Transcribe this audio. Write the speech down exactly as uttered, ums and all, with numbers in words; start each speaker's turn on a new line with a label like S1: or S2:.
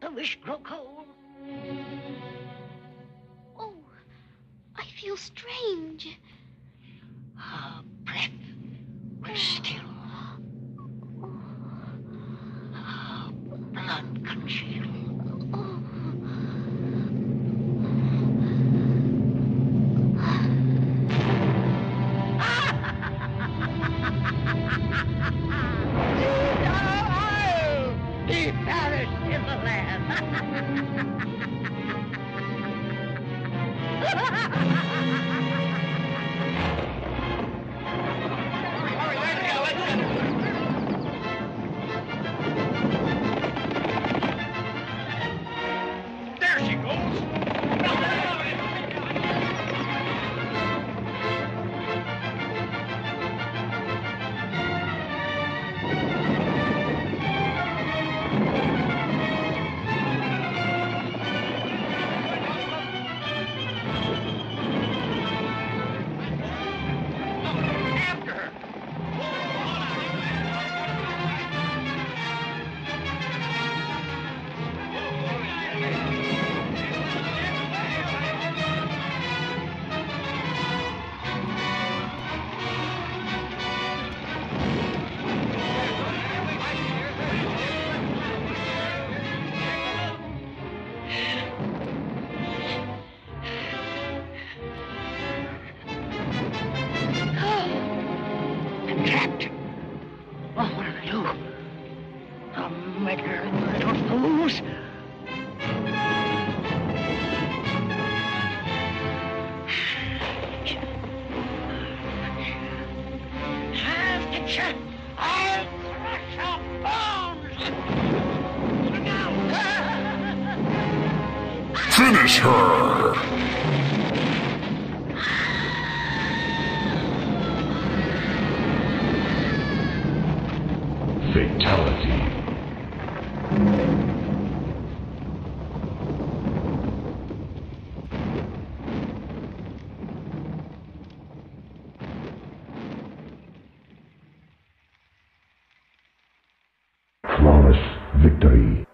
S1: the wish grow cold.
S2: Oh, I feel strange.
S1: Her breath was still. Her blood congealed. He perished in the land.
S3: There she goes. After her.
S1: I'm trapped. What will I do? The meddling little fools. I'll get you. I'll crush your bones.
S4: Finish her! Fatality. Flawless victory.